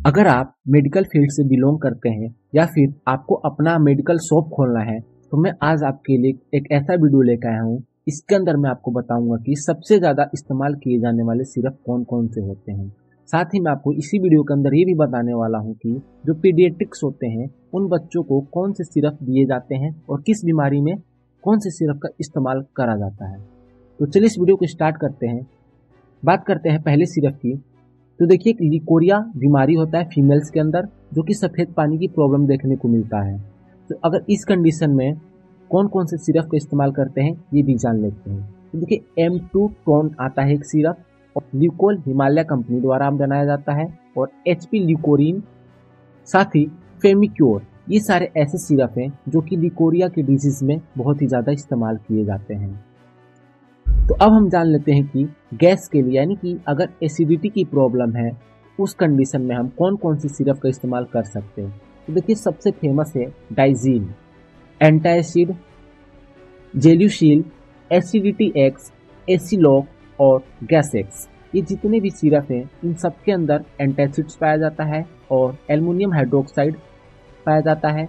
अगर आप medical field से बिलोंग करते हैं या फिर आपको अपना मेडिकल शॉप खोलना है तो मैं आज आपके लिए एक ऐसा वीडियो लेकर आया हूँ। इसके अंदर मैं आपको बताऊंगा कि सबसे ज़्यादा इस्तेमाल किए जाने वाले सिरप कौन कौन से होते हैं। साथ ही मैं आपको इसी वीडियो के अंदर ये भी बताने वाला हूँ कि जो पीडियाट्रिक्स होते हैं उन बच्चों को कौन से सिरप दिए जाते हैं और किस बीमारी में कौन से सिरप का इस्तेमाल करा जाता है। तो चलिए इस वीडियो को स्टार्ट करते हैं। बात करते हैं पहले सिरप की। तो देखिए, एक लिकोरिया बीमारी होता है फीमेल्स के अंदर, जो कि सफ़ेद पानी की प्रॉब्लम देखने को मिलता है। तो अगर इस कंडीशन में कौन कौन से सिरप का इस्तेमाल करते हैं ये भी जान लेते हैं। तो देखिए, M2 टोन आता है एक सिरप, और ल्यूकोल हिमालय कंपनी द्वारा बनाया जाता है, और HP ल्यूकोरिन, साथ ही फेमिक्योर। ये सारे ऐसे सिरप हैं जो कि लिकोरिया के डिजीज में बहुत ही ज़्यादा इस्तेमाल किए जाते हैं। तो अब हम जान लेते हैं कि गैस के लिए, यानी कि अगर एसिडिटी की प्रॉब्लम है उस कंडीशन में हम कौन कौन सी सिरप का इस्तेमाल कर सकते हैं। तो देखिए, सबसे फेमस है Digene, antacid, Gelusil, acidity X, Aciloc और गैसेक्स। ये जितने भी सिरप हैं इन सब के अंदर एंटासिड्स पाया जाता है और एल्युमिनियम हाइड्रोक्साइड पाया जाता है।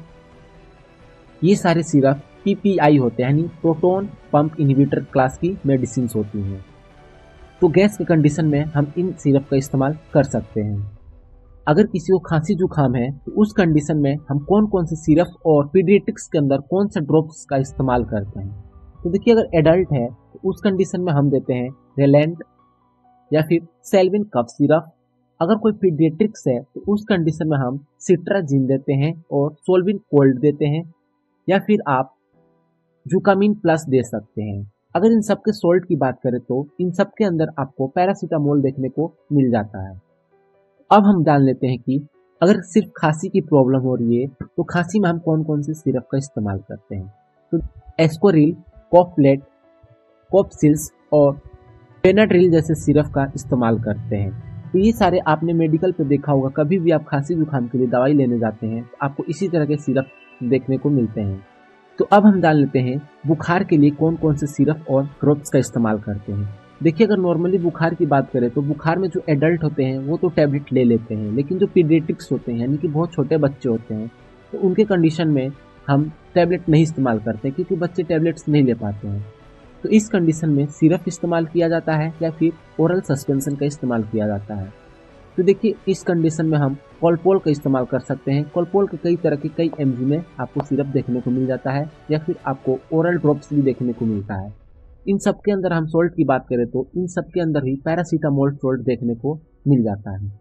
ये सारे सिरप PPI होते हैं, यानी प्रोटॉन पंप इनहिबिटर क्लास की मेडिसिन होती हैं। तो गैस के कंडीशन में हम इन सिरप का इस्तेमाल कर सकते हैं। अगर किसी को खांसी जुकाम है तो उस कंडीशन में हम कौन कौन से सिरप और पीडियाट्रिक्स के अंदर कौन से ड्रॉप्स का इस्तेमाल करते हैं। तो देखिए, अगर एडल्ट है तो उस कंडीशन में हम देते हैं रेलेंट या फिर सेल्विन कफ सिरप। अगर कोई पीडियाट्रिक्स है तो उस कंडीशन में हम सिट्राजिन देते हैं और सोल्विन कोल्ड देते हैं, या फिर आप जुकामिन प्लस दे सकते हैं। अगर इन सब के सोल्ट की बात करें तो इन सब के अंदर आपको पैरासीटामोल देखने को मिल जाता है। अब हम जान लेते हैं कि अगर सिर्फ खांसी की प्रॉब्लम हो रही है तो खांसी में हम कौन कौन से सिरप का इस्तेमाल करते हैं। तो एस्कोरिल, कॉफलेट, कॉपसिल्स और पेनाड्रिल जैसे सिरप का इस्तेमाल करते हैं। तो ये सारे आपने मेडिकल पे देखा होगा, कभी भी आप खांसी जुकाम के लिए दवाई लेने जाते हैं तो आपको इसी तरह के सिरप देखने को मिलते हैं। तो अब हम जान लेते हैं बुखार के लिए कौन कौन से सिरप और ड्रॉप्स का इस्तेमाल करते हैं। देखिए, अगर नॉर्मली बुखार की बात करें तो बुखार में जो एडल्ट होते हैं वो तो टैबलेट ले लेते हैं, लेकिन जो पीडियाट्रिक्स होते हैं यानी कि बहुत छोटे बच्चे होते हैं तो उनके कंडीशन में हम टैबलेट नहीं इस्तेमाल करते क्योंकि बच्चे टैबलेट्स नहीं ले पाते हैं। तो इस कंडीशन में सिरप इस्तेमाल किया जाता है या फिर ओरल सस्पेंशन का इस्तेमाल किया जाता है। तो देखिए, इस कंडीशन में हम कॉलपोल का इस्तेमाल कर सकते हैं। कॉलपोल के कई तरह के कई mg में आपको सिरप देखने को मिल जाता है, या फिर आपको ओरल ड्रॉप्स भी देखने को मिलता है। इन सब के अंदर हम सोल्ट की बात करें तो इन सब के अंदर ही पैरासीटामोल सोल्ट देखने को मिल जाता है।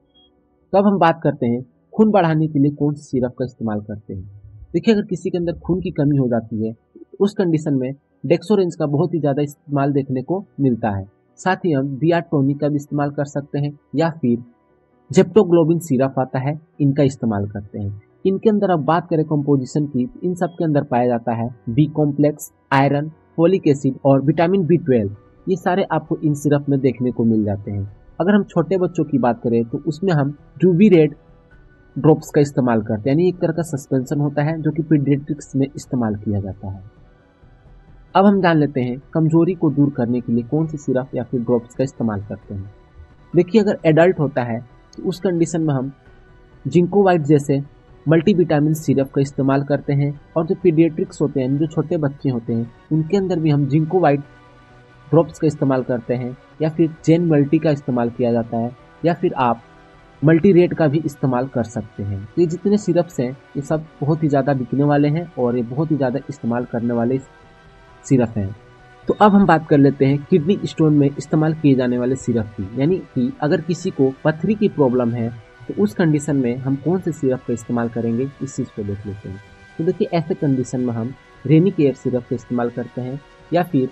तो अब हम बात करते हैं खून बढ़ाने के लिए कौन सी सिरप का इस्तेमाल करते हैं। देखिए, अगर किसी के अंदर खून की कमी हो जाती है तो उस कंडीशन में डेक्सोरेंज का बहुत ही ज़्यादा इस्तेमाल देखने को मिलता है। साथ ही हम बिया टॉनिक का भी इस्तेमाल कर सकते हैं, या फिर जेप्टोग्लोबिन सिरप आता है, इनका इस्तेमाल करते हैं। इनके अंदर अब बात करें कंपोजिशन की, इन सब के अंदर पाया जाता है B complex, iron, folic acid और विटामिन B12। ये सारे आपको इन सिरप में देखने को मिल जाते हैं। अगर हम छोटे बच्चों की बात करें तो उसमें हम जूबी रेड ड्रॉप्स का इस्तेमाल करते हैं, यानी एक तरह का सस्पेंशन होता है जो कि पीडियाट्रिक्स में इस्तेमाल किया जाता है। अब हम जान लेते हैं कमजोरी को दूर करने के लिए कौन सी सिरप या फिर ड्रॉप्स का इस्तेमाल करते हैं। देखिए, अगर एडल्ट होता है तो उस कंडीशन में हम जिंको वाइट जैसे मल्टीविटामिन सिरप का इस्तेमाल करते हैं, और जो पीडियाट्रिक्स होते हैं, जो छोटे बच्चे होते हैं, उनके अंदर भी हम जिंको वाइट ड्रॉप्स का इस्तेमाल करते हैं, या फिर जेन मल्टी का इस्तेमाल किया जाता है, या फिर आप मल्टी रेट का भी इस्तेमाल कर सकते हैं। तो ये जितने सिरप्स हैं ये सब बहुत ही ज़्यादा बिकने वाले हैं और ये बहुत ही ज़्यादा इस्तेमाल करने वाले सिरप हैं। तो अब हम बात कर लेते हैं किडनी स्टोन में इस्तेमाल किए जाने वाले सिरप की, यानी कि अगर किसी को पथरी की प्रॉब्लम है तो उस कंडीशन में हम कौन से सिरप का इस्तेमाल करेंगे, इस चीज़ को देख लेते हैं। तो देखिए, ऐसे कंडीशन में हम रेनिकेयर सिरप का इस्तेमाल करते हैं, या फिर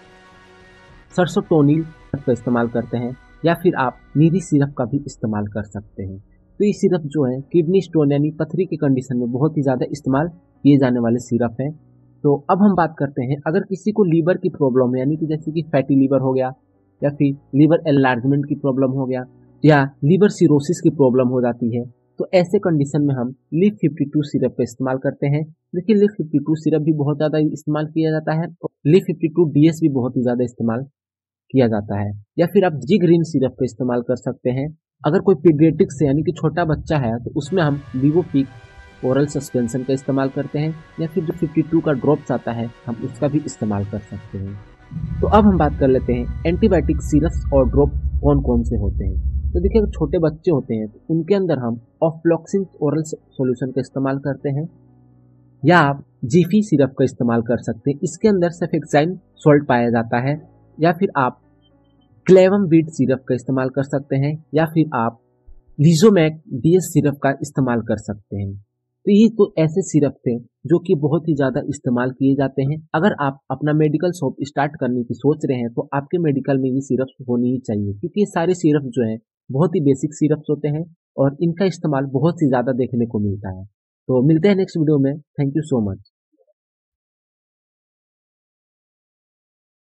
सरसोटोनिल का इस्तेमाल करते हैं, या फिर आप नीरी सिरप का भी इस्तेमाल कर सकते हैं। तो ये सिरप जो है किडनी स्टोन यानी पथरी के कंडीशन में बहुत ही ज़्यादा इस्तेमाल किए जाने वाले सिरप हैं। तो अब हम बात करते हैं अगर किसी को लीवर की प्रॉब्लम है, यानी कि जैसे कि फैटी लीवर हो गया, या फिर लीवर एनलार्जमेंट की प्रॉब्लम हो गया, या लीवर सिरोसिस की प्रॉब्लम हो जाती है, तो ऐसे कंडीशन में हम लिव 52 सिरप का इस्तेमाल करते हैं। देखिए, लिव 52 सिरप भी बहुत ज़्यादा इस्तेमाल किया जाता है, और लिव 52 DS भी बहुत ही ज़्यादा इस्तेमाल किया जाता है। या फिर आप जिगरिन सिरप का इस्तेमाल कर सकते हैं, अगर कोई पीडियाट्रिक्स यानी कि छोटा बच्चा है तो उसमें हम लीवोपीक ओरल सस्पेंशन का इस्तेमाल करते हैं, या फिर जो 52 का ड्रॉप्स आता है हम उसका भी इस्तेमाल कर सकते हैं। तो अब हम बात कर लेते हैं एंटीबायोटिक सिरप्स और ड्रॉप कौन कौन से होते हैं। तो देखिए, अगर छोटे बच्चे होते हैं तो उनके अंदर हम ऑफ्लॉक्सिन ओरल सॉल्यूशन का इस्तेमाल करते हैं, या आप जीफी सिरप का इस्तेमाल कर सकते हैं। इसके अंदर सेफेक्साइन सॉल्ट पाया जाता है। या फिर आप क्लेवम बीट सिरप का इस्तेमाल कर सकते हैं, या फिर आप लिजोमैक डीएस सिरप का इस्तेमाल कर सकते हैं। तो ये तो ऐसे सिरप थे जो कि बहुत ही ज़्यादा इस्तेमाल किए जाते हैं। अगर आप अपना मेडिकल शॉप स्टार्ट करने की सोच रहे हैं तो आपके मेडिकल में ये सिरप्स होनी ही चाहिए, क्योंकि ये सारे सिरप जो हैं बहुत ही बेसिक सिरप्स होते हैं और इनका इस्तेमाल बहुत ही ज़्यादा देखने को मिलता है। तो मिलते हैं नेक्स्ट वीडियो में। Thank you so much.